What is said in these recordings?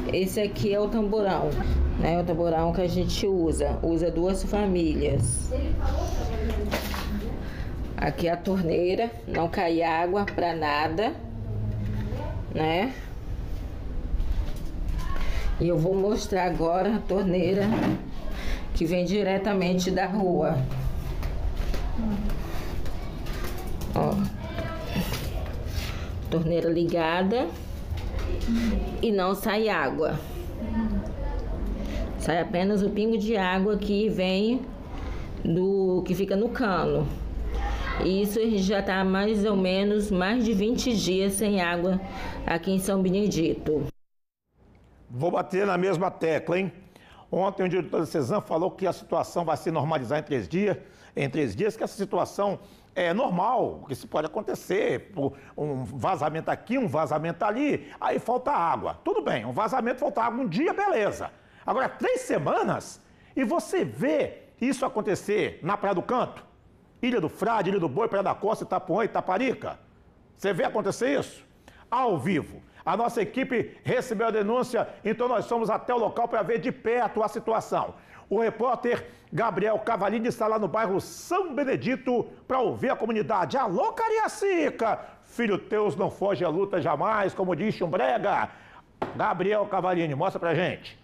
Esse aqui é o tamborão, né? O tamborão que a gente usa 2 famílias. Aqui é a torneira, não cai água pra nada, né? E eu vou mostrar agora a torneira que vem diretamente da rua. Ó. Torneira ligada e não sai água. Sai apenas o pingo de água que vem do que fica no cano. E isso a gente já está mais ou menos mais de 20 dias sem água aqui em São Benedito. Vou bater na mesma tecla, hein? Ontem o diretor da CESAM falou que a situação vai se normalizar em 3 dias, que essa situação é normal, que isso pode acontecer, por um vazamento aqui, um vazamento ali, aí falta água. Tudo bem, um vazamento, falta água um dia, beleza. Agora, 3 semanas, e você vê isso acontecer na Praia do Canto, Ilha do Frade, Ilha do Boi, Praia da Costa, Itapuã, Itaparica. Você vê acontecer isso? Ao vivo. A nossa equipe recebeu a denúncia, então nós fomos até o local para ver de perto a situação. O repórter Gabriel Cavalini está lá no bairro São Benedito para ouvir a comunidade. Alô, Cariacica! Filho teus não foge à luta jamais, como diz Chumbrega. Gabriel Cavalini, mostra pra gente.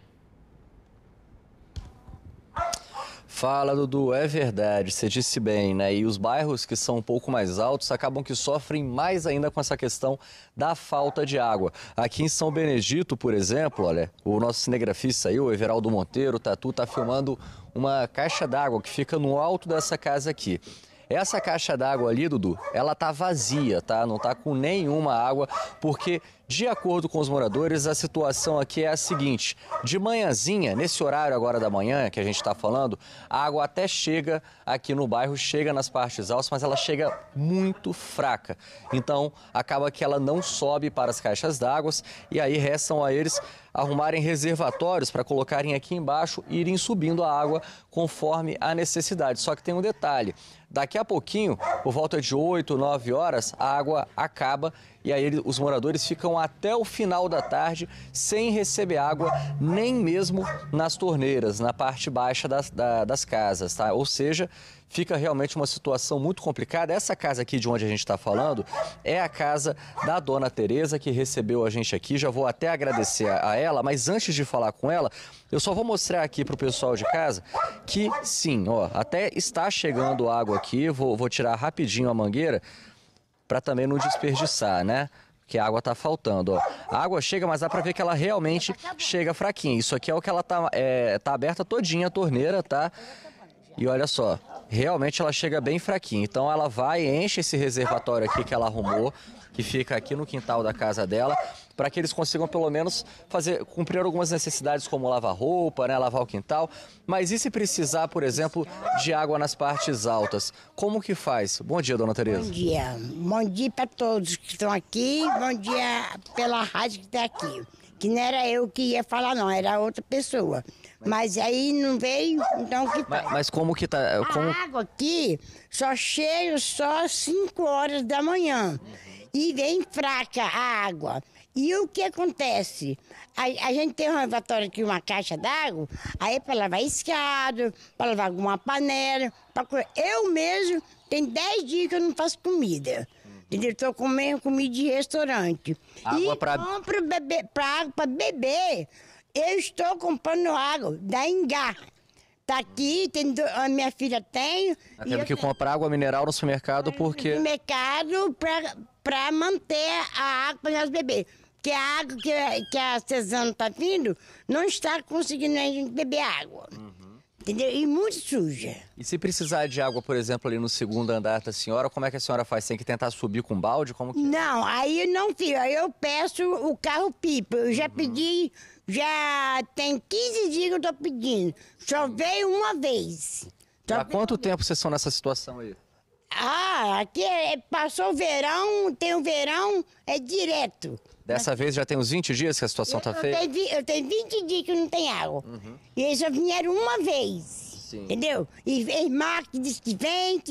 Fala, Dudu, é verdade, você disse bem, né? E os bairros que são um pouco mais altos acabam que sofrem mais ainda com essa questão da falta de água. Aqui em São Benedito, por exemplo, olha, o nosso cinegrafista aí, o Everaldo Monteiro, o Tatu, tá filmando uma caixa d'água que fica no alto dessa casa aqui. Essa caixa d'água ali, Dudu, ela tá vazia, tá? Não tá com nenhuma água, porque, de acordo com os moradores, a situação aqui é a seguinte: de manhãzinha, nesse horário agora da manhã que a gente está falando, a água até chega aqui no bairro, chega nas partes altas, mas ela chega muito fraca. Então, acaba que ela não sobe para as caixas d'água e aí restam a eles arrumarem reservatórios para colocarem aqui embaixo e irem subindo a água conforme a necessidade. Só que tem um detalhe: daqui a pouquinho, por volta de 8, 9 horas, a água acaba e aí os moradores ficam até o final da tarde sem receber água, nem mesmo nas torneiras, na parte baixa das casas, tá? Ou seja, fica realmente uma situação muito complicada. Essa casa aqui de onde a gente está falando é a casa da dona Tereza, que recebeu a gente aqui. Já vou até agradecer a ela, mas antes de falar com ela, eu só vou mostrar aqui para o pessoal de casa que sim, ó, até está chegando água aqui. Vou tirar rapidinho a mangueira para também não desperdiçar, né? Porque a água está faltando, ó. A água chega, mas dá para ver que ela realmente chega fraquinha. Isso aqui é o que ela tá aberta todinha a torneira, tá? E olha só, realmente ela chega bem fraquinha. Então ela vai, enche esse reservatório aqui que ela arrumou, que fica aqui no quintal da casa dela, para que eles consigam pelo menos cumprir algumas necessidades como lavar roupa, né, lavar o quintal. Mas e se precisar, por exemplo, de água nas partes altas? Como que faz? Bom dia, dona Tereza. Bom dia. Bom dia para todos que estão aqui. Bom dia pela rádio que está aqui. Que não era eu que ia falar, não, era outra pessoa. Mas aí não veio, então o que faz? Mas como que tá? A água aqui só chega só 5 horas da manhã. E vem fraca a água. E o que acontece? A gente tem um reservatório aqui, uma caixa d'água, aí para lavar escada, para lavar alguma panela. Eu mesmo, tem 10 dias que eu não faço comida. Entendeu? Estou comendo comida de restaurante. Água compro água para beber. Eu estou comprando água da Engá. Tá aqui, a minha filha tem. Tá tendo que comprar água mineral no supermercado porque... No mercado para manter a água para nós beber. Porque a água que a CESAM está vindo, não está conseguindo a gente beber água. Entendeu? E muito suja. E se precisar de água, por exemplo, ali no segundo andar da senhora, como é que a senhora faz? Tem que tentar subir com balde? Como que... Não, aí não, filho. Aí eu peço o carro-pipa. Eu já pedi, já tem 15 dias que eu tô pedindo. Só veio uma vez. Há quanto tempo vocês estão nessa situação aí? Aqui passou o verão, tem o verão, é direto. Dessa vez já tem uns 20 dias que a situação tá feia? Eu tenho 20 dias que não tem água. E eles só vieram uma vez. Sim. Entendeu? E marca diz que vem,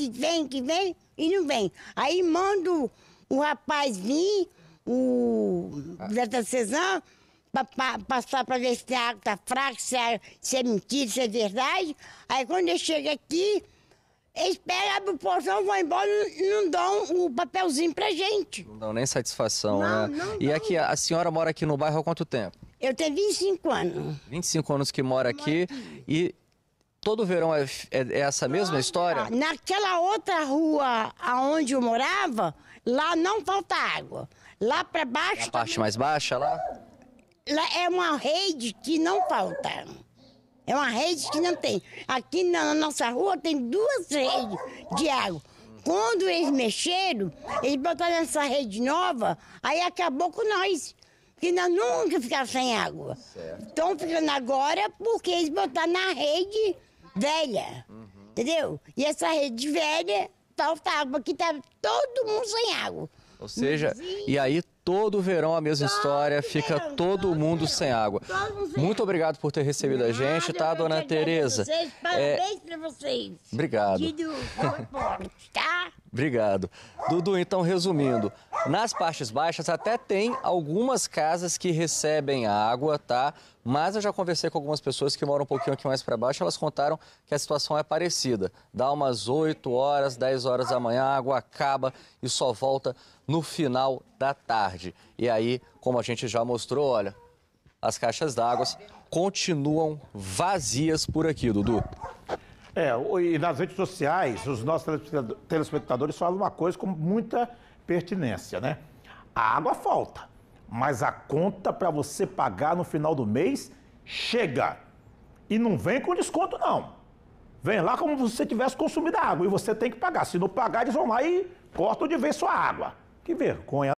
e não vem. Aí manda o rapaz vir, o da CESAM, passar para ver se a água está fraca, se é mentira, se é verdade. Aí quando eu chego aqui, eles pegam a porção, vão embora e não dão o papelzinho pra gente. Não dão nem satisfação, Não, né? não E dão. aqui, a senhora mora aqui no bairro há quanto tempo? Eu tenho 25 anos. 25 anos que mora aqui e todo verão é essa mesma história? Naquela outra rua aonde eu morava, lá não falta água. Lá para baixo... A parte mais baixa lá? Lá é uma rede que não falta. É uma rede que não tem. Aqui na nossa rua tem 2 redes de água. Quando eles mexeram, eles botaram essa rede nova, aí acabou com nós. Porque nós nunca ficávamos sem água. Estão ficando agora porque eles botaram na rede velha. Entendeu? E essa rede velha, falta água. Aqui tá todo mundo sem água. Ou seja, e aí todo verão a mesma história, fica todo mundo sem água. Muito obrigado por ter recebido a gente, tá, dona Tereza? Parabéns pra vocês. Obrigado. Aqui do repórter, tá? Obrigado. Dudu, então resumindo, nas partes baixas até tem algumas casas que recebem água, tá? Mas eu já conversei com algumas pessoas que moram um pouquinho aqui mais para baixo, elas contaram que a situação é parecida. Dá umas 8 horas, 10 horas da manhã, a água acaba e só volta no final da tarde. E aí, como a gente já mostrou, olha, as caixas d'água continuam vazias por aqui, Dudu. E nas redes sociais, os nossos telespectadores falam uma coisa com muita pertinência, né? A água falta, mas a conta para você pagar no final do mês chega. E não vem com desconto, não. Vem lá como se você tivesse consumido a água e você tem que pagar. Se não pagar, eles vão lá e cortam de vez sua água. Que vergonha.